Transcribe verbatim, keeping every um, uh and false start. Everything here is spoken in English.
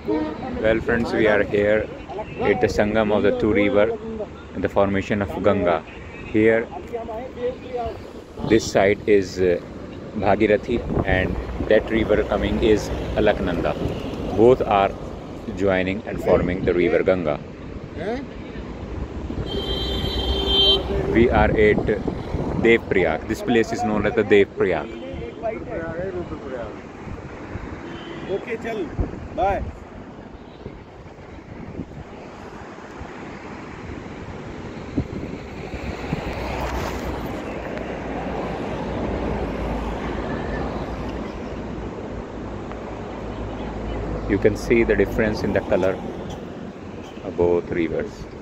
Well friends, we are here at the Sangam of the two river in the formation of Ganga. Here, this side is uh, Bhagirathi and that river coming is Alaknanda. Both are joining and forming the river Ganga. We are at Devprayag. This place is known as the Devprayag. Okay, chal. Bye. You can see the difference in the color of both rivers.